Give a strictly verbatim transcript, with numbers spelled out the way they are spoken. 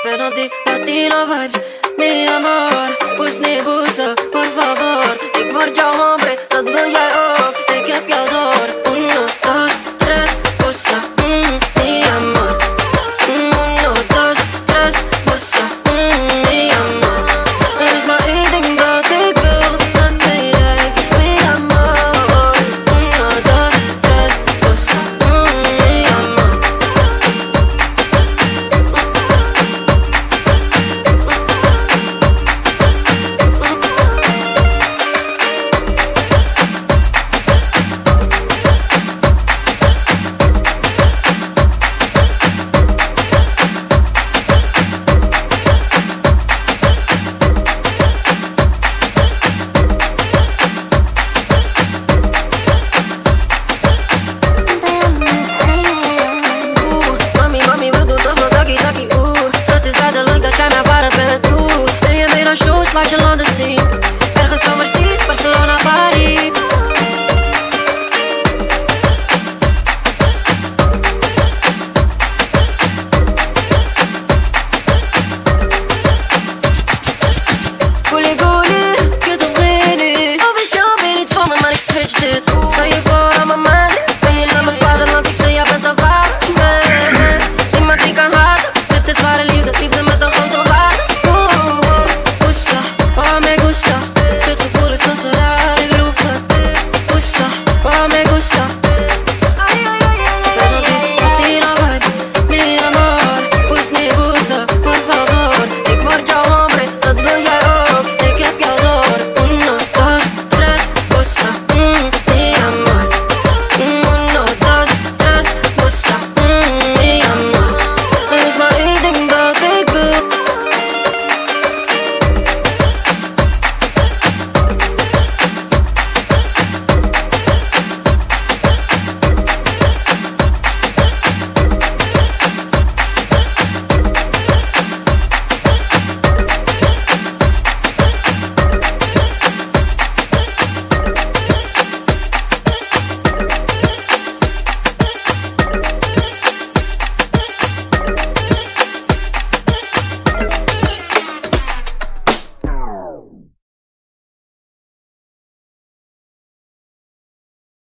ben op die Latino vibes. Mi amor, pus niet bussen, por favor. Ik word jouw hombre, dat wil jij ook. Ik heb jou door. Uno, dos, tres, bussen, mm, mi amor. Uno, dos, tres, bussen, mm, mi amor. Er is maar één ding dat ik wil, dat ben jij, mi amor. Uno, dos, tres, bussen, mm, mi amor. Laat je